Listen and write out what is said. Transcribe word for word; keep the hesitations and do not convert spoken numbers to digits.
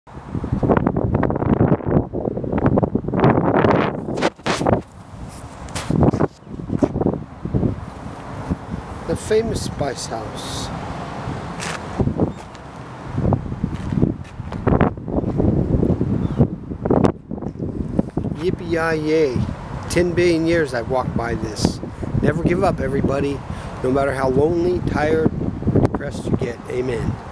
The famous Spice House. Yippee-yi-yay. ten billion years I've walked by this. Never give up, everybody. No matter how lonely, tired, or depressed you get. Amen.